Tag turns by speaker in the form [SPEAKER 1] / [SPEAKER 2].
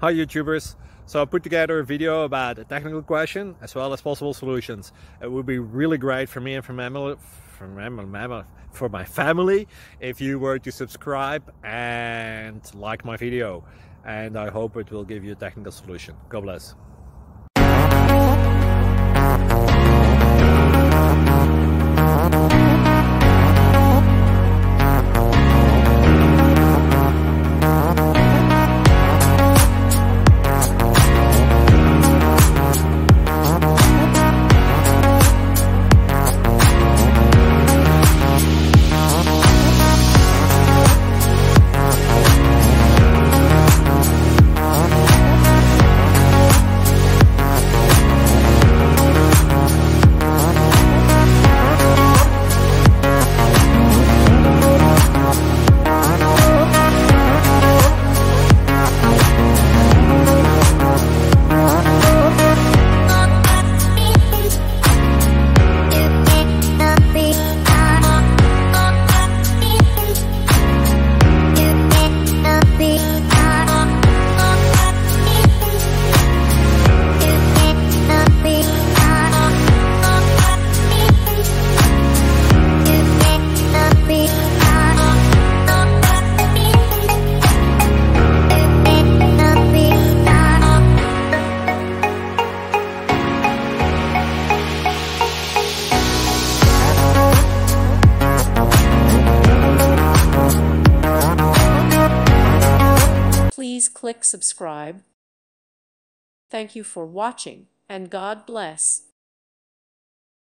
[SPEAKER 1] Hi YouTubers. So I put together a video about a technical question as well as possible solutions. It would be really great for me and for my family if you were to subscribe and like my video, and I hope it will give you a technical solution. God bless.
[SPEAKER 2] Please click subscribe. Thank you for watching, and God bless.